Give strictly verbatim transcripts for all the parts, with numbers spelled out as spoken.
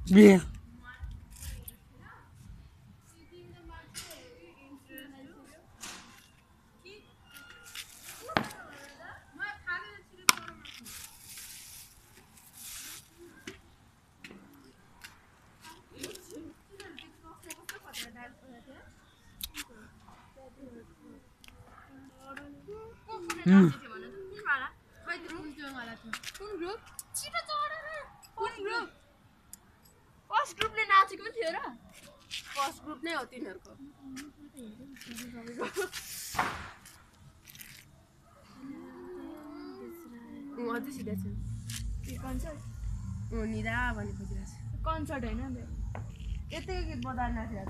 Yeah. Hmm. First ग्रुपले नाचेको पनि थियो र फर्स्ट ग्रुप नै हो तिनीहरुको उ अझै सिधा छ के कन्सर्ट उ निदा भन्ने खोजिरहेछ कन्सर्ट हैन बे यतै गीत बजाएर नाचिरहेछ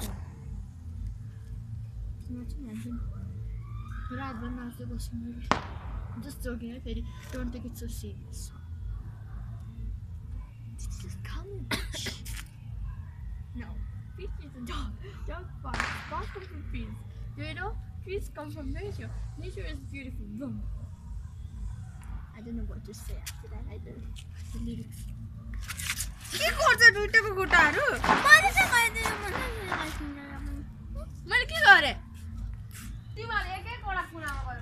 रातभर नाच्दै बस्नु मैले जस्ट जोकिङ है फेरि don't take it so serious just come no peace is a dog dog barks God comes from peace you know peace comes from nature nature is beautiful boom I don't know what to say after that I don't the lyrics के गर्छ दुईटाको खुट्टाहरु मैले चाहिँ गरिदिनु मैले के गरे तिमीहरु एक एक वटा कुनामा गएर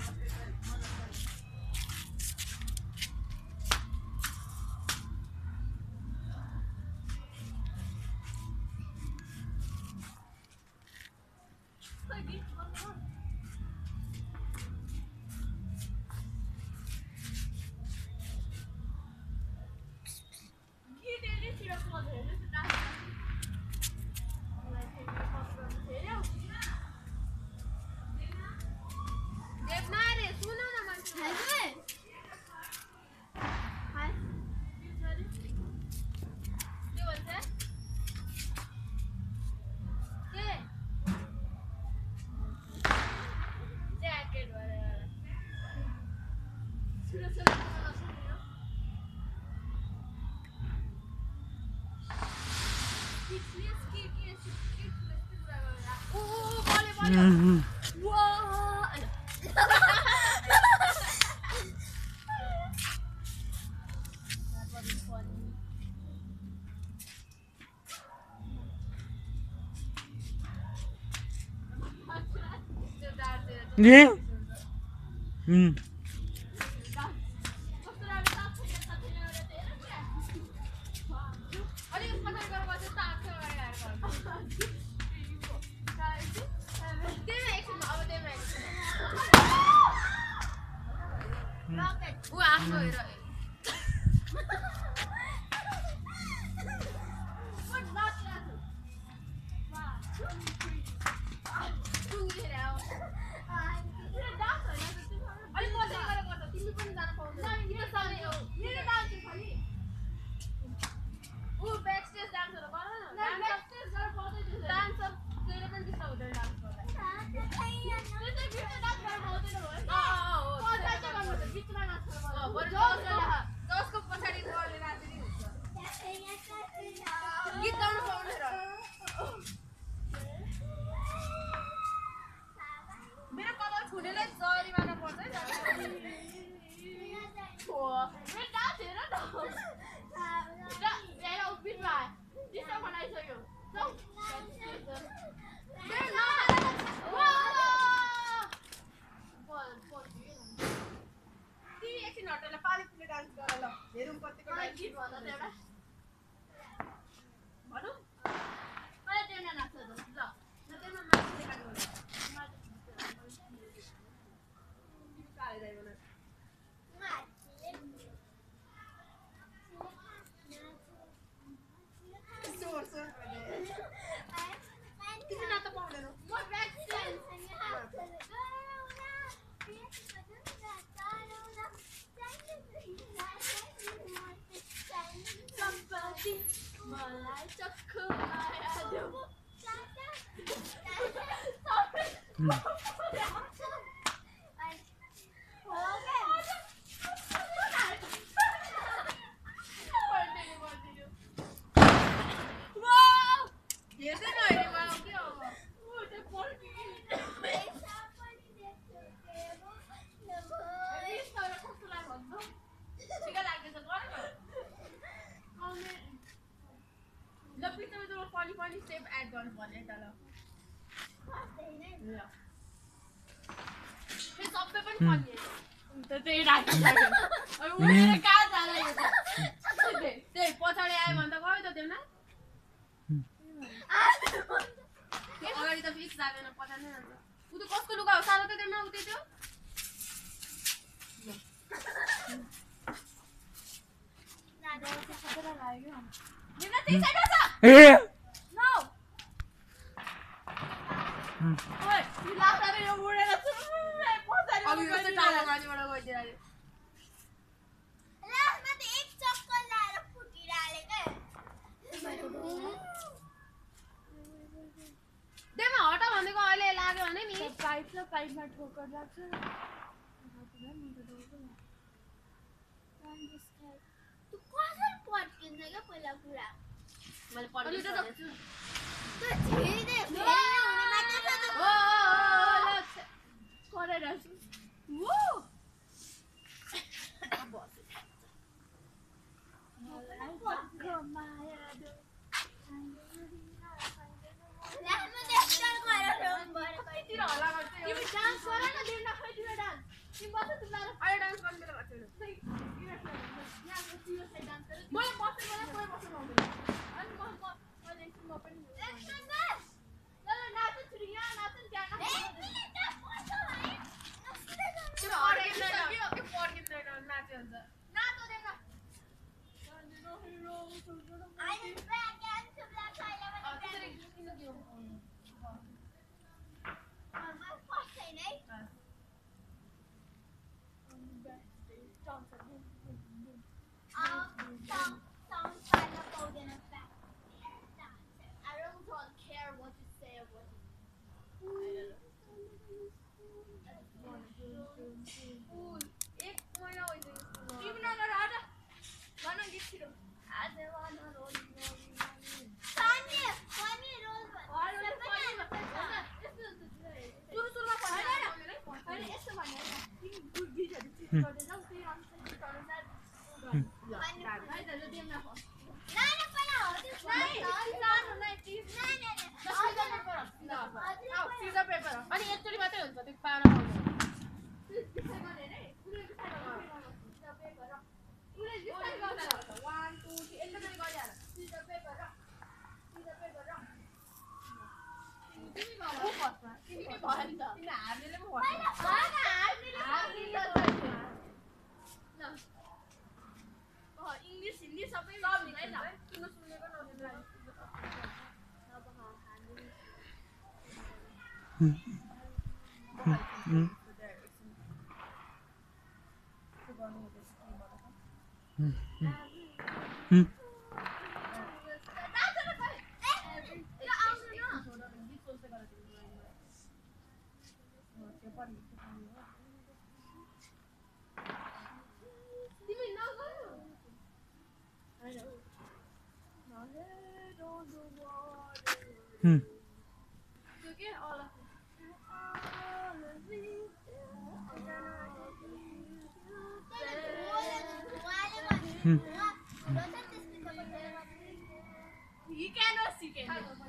Mm-hmm. Yeah. Hmm. Funny funny step add गर्नु पर्ने त ल ल फेरि सबै पनि फनी त त्यही राखिसक्यो अब उडेर कहाँ जाला यो त त्यही पछाडि आयो भने त गयो त देउना अगाडि त फिक्स जाँदैन पछाडि नै जान्छ उ त कसको लुगा हो सानो त देउना उतै त्यो देउना त्यही साइडमा छ ए नो ओइ यो लासाले यो उडेर पछाडि अब यो चाहिँ टाढा माथिबाट गइदिएर लास्टमा त एक चक्कर लाएर फुटिराले के देमा हटा भनेको अहिले लाग्यो भने नि पाइप र पाइपमा ठोकर लाग्छ तु कसरी पड्किन्छ के पहिला पुरा मैले पड्किन्छ त धेरै दे फेरि हुने मात्र छ त ओ गरेर वो अब पक्क माया दो लास्टमा एक्टर गरेर गरे कतितिर हल्ला गर्छ तिमी डान्स गर न देउना खै तिमी डान्स तिमी बस तिमीलाई अहिले डान्स गर्न बेला गर्छ यहाँ तिम्रो साइड डान्स गर मैले बस्नु बेला कोही बस्नु पाउँदैन अनि म म मैले म पनि एक्सन डान्स ल ल नाच छिरी यहाँ नाच त्यहाँ नाच ए मिनेट बस्छ भाइ तिम्रो हरेक सक्यो के पड्किँदैन नाच्यो हुन्छ नाच देउना I just back and to black side of the त्यसरी किन दियो my first thing eh um sound sound kind of golden effect I really don't care what you say or what you एक महिना होइसक्यो तिमी नगर आटा भन गीत छिटो आज वाला रोल पानी पानी रोल सुरु सुरुमा भन्दैन हैन यस्तो भन्ने तिमी गुड गीतहरु चिज गर्दै जाऊ त्यही अनुसार गीत अनुसार पानी भाइ त देउना हो नाइ न पहिला हो त्यो नाइ सानो नाइ प्लिज नाइ नाइ सिजर पेपर हो सिजर पेपर हो अनि एकचोटी मात्रै हुन्छ त्यो पाउन पाउँदैन प्लिज डिसाइड गर्ने रे पुरै डिसाइड गर्ने सिजर पेपर हो पुरै डिसाइड गर्ने one two three यसरी गरिहाल सिजर पेपर हो सिजर पेपर हो तिमी गर हो फर्स्टमा तिमी के भयो नि त तिमी हार्नेले पो भन्छ हैन हार्नेले हार्नेले ल अ इंग्लिश हिन्दी सबै सब है न किन सुनेको नसुनेको अब हार्नेले Hmm. Hmm. Hmm. You cannot see it.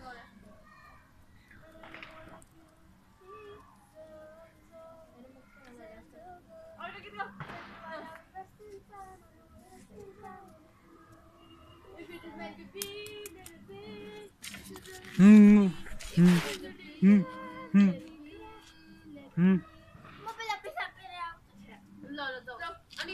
Hmm. Hmm. Hmm. Hmm. Hmm. Mo pala pisa pera. Lo lo do. Ani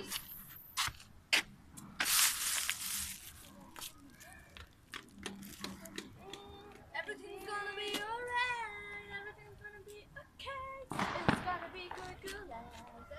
everything's gonna be alright. Everything's gonna be okay. It's gonna be good, good life.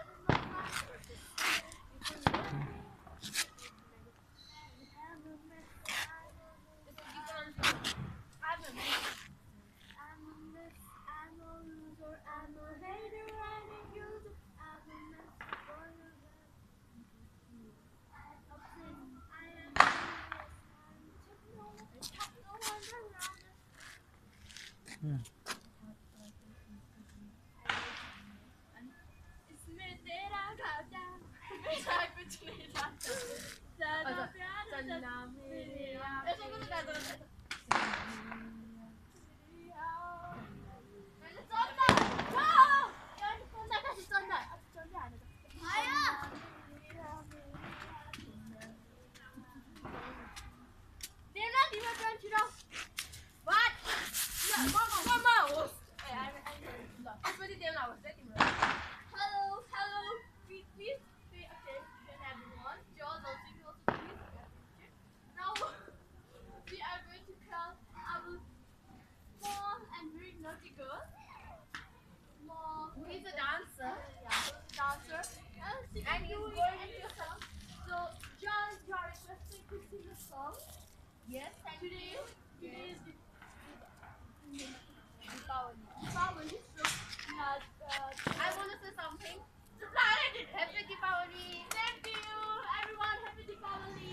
इसमें तेरा घाटा मेरा कुछ नहीं जाता ज़्यादा प्यार चलना मेरे आप ऐसा कुछ कर दो Hello, hello. Please, please, pay attention, everyone. George, also, you also please pay attention. Now, we are going to call our small and very naughty girl. Small. He's a dancer. Yeah, dancer. And she And can he's do it going- and do song. So, John, you are requested to sing a song. Yes, thank Today, you. today is the Deepavali. Deepavali, so not, uh, I want to say something. the planet is Happy Deepavali. Thank you, everyone. Happy Deepavali.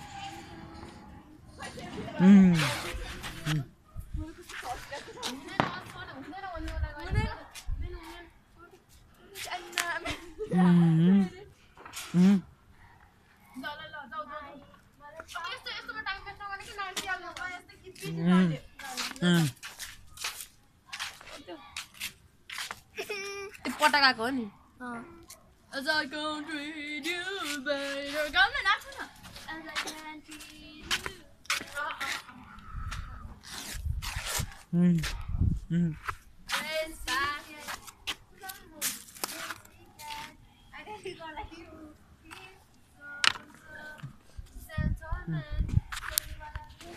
음. 오늘은 왔어. 오늘은 언니 오라고 했어. 음. 음. Lo, lo, lo, lo, lo. Apa itu itu menang menang ini nanti yang apa itu gitu. 음. 음. Itu potakaको नि. As I can treat you better. गाउन नाच्छ न. As I can treat you. 음. 음. Yes, I didn't go like you. gentleman.